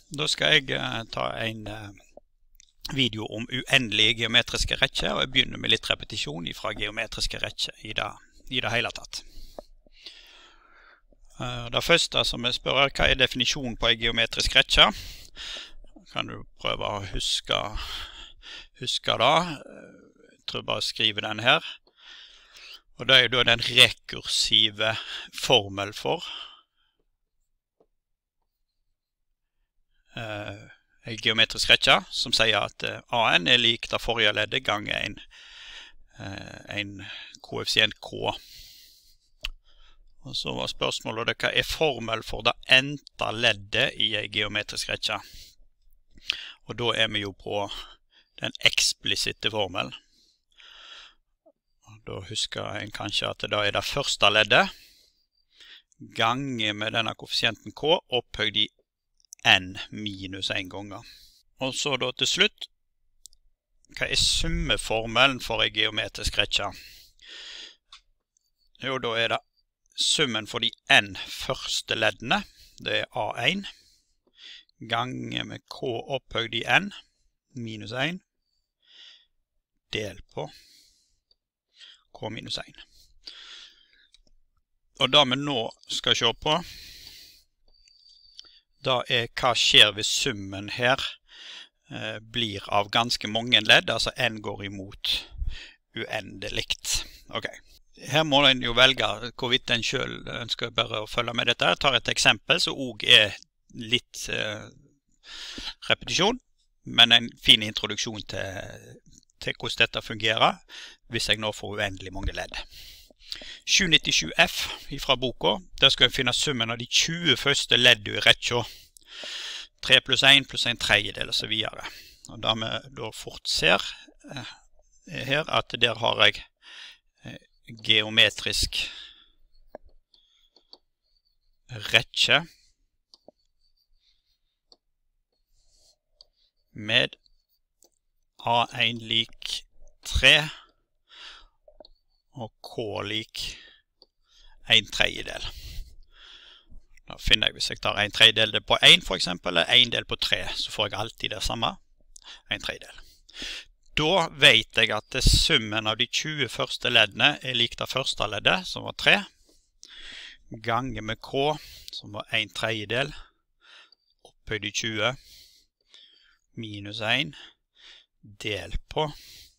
Da skal jeg ta en video om uendelige geometriske rekker, og jeg begynner med litt repetisjon fra geometriske rekker i det hele tatt. Det første som jeg spør hva er definisjonen på en geometrisk rekke? Kan du prøve å huske det. Jeg tror bare å skrive den her. Og det er jo da den rekursive formel for en geometrisk rekke, som sier at AN er lik det forrige leddet ganger en koeffisient K. Og så var spørsmålet hva er formel for det endte leddet i en geometrisk rekke? Og da er vi jo på den eksplisitte formelen. Og da husker en kanskje at det er det første leddet ganger med denne koeffisienten K opphøyd i n minus 1 ganger. Og så da til slutt, hva er summeformelen for en geometrisk rekke? Jo, da er det summen for de n første leddene, det er A1, ganger med K opphøyd i n minus 1, del på K minus 1. Og det vi nå skal se på, da er hva skjer hvis summen her blir av ganske mange ledd, altså n går imot uendelikt. Ok, her må en jo velge hvorvidt en selv ønsker bare å følge med dette. Jeg tar et eksempel som også er litt repetisjon, men en fin introduksjon til hvordan dette fungerer hvis jeg nå får uendelig mange ledd. 797F fra boka, der skal jeg finne summen av de 20 første leddene i rekka. 3 pluss 1 pluss 1 tredjedel og så videre. Og da vi da fort ser her at der har jeg geometrisk rekke med A1 lik 3 og K lik 1 tredjedel. Da finner jeg, hvis jeg tar 1 tredjedel på 1 for eksempel, eller 1 del på 3, så får jeg alltid det samme, 1 tredjedel. Da vet jeg at summen av de 20 første leddene er lik det første leddet, som var 3, ganger med K, som var 1 tredjedel, opphøyd i 20, minus 1, del på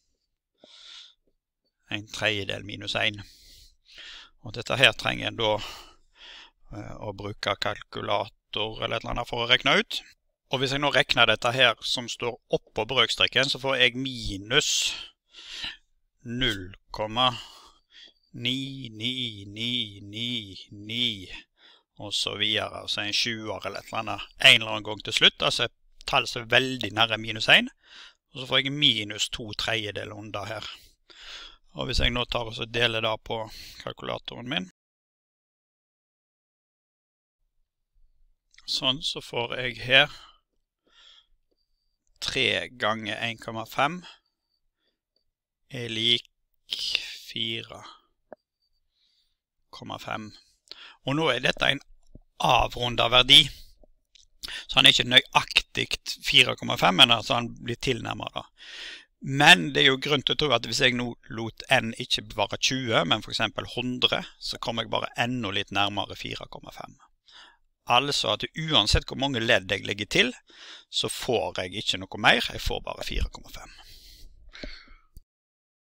1 tredjedel minus 1. Og dette her trenger en da å bruke kalkulator eller et eller annet for å rekne ut. Og hvis jeg nå rekner dette her som står oppå brøkstreken, så får jeg minus 0,99999 og så videre. Så en 20-er eller et eller annet gang til slutt. Altså et tall som er veldig nære minus 1. Og så får jeg minus 2 tredjedel under her. Og hvis jeg nå tar og deler det på kalkulatoren min, sånn, så får jeg her 3 ganger 1,5 er lik 4,5. Og nå er dette en avrundet verdi, så han er ikke nøyaktig 4,5, men altså han blir tilnærmet da. Men det er jo grunn til å tro at hvis jeg nå lot n ikke være 20, men for eksempel 100, så kommer jeg bare enda litt nærmere 4,5. Altså at uansett hvor mange ledd jeg legger til, så får jeg ikke noe mer, jeg får bare 4,5.